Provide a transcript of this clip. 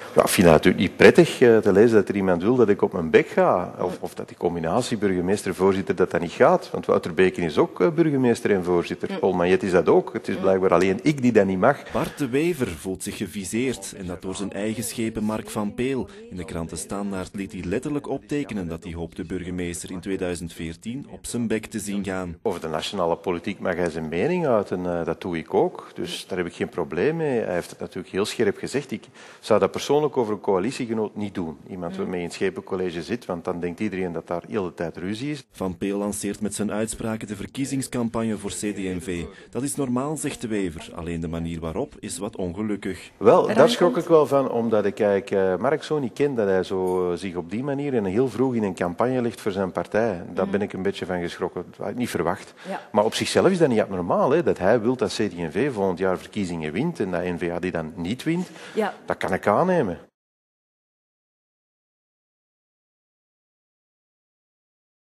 Ja, ik vind het natuurlijk niet prettig te lezen dat er iemand wil dat ik op mijn bek ga. Of dat die combinatie burgemeester-voorzitter dat niet gaat. Want Wouter Beken is ook burgemeester en voorzitter. Paul Magnet is dat ook. Het is blijkbaar alleen ik die dat niet mag. Bart de Wever voelt zich geviseerd en dat door zijn eigen schepen Mark van Peel. In de krant De Standaard liet hij letterlijk optekenen dat hij hoopt de burgemeester in 2014 op zijn bek te zien gaan. Over de nationale politiek mag hij zijn mening uiten. Dat doe ik ook. Dus daar heb ik geen probleem mee. Hij heeft het natuurlijk heel scherp gezegd. Ik zou dat persoonlijk over een coalitiegenoot niet doen. Iemand waarmee in het schepencollege zit, want dan denkt iedereen dat daar heel de tijd ruzie is. Van Peel lanceert met zijn uitspraken de verkiezingscampagne voor CD&V. Dat is normaal, zegt de Wever. Alleen de manier waarop is wat ongelukkig. Wel, daar schrok ik wel van, omdat ik eigenlijk Mark zo niet ken, dat hij zo zich op die manier en heel vroeg in een campagne legt voor zijn partij. Daar ben ik een beetje van geschrokken. Dat had ik niet verwacht. Ja. Maar op zichzelf is dat niet abnormaal, hè? Dat hij wil dat CD&V volgend jaar verkiezingen wint en dat N-VA die dan niet wint. Ja. Dat kan ik aannemen.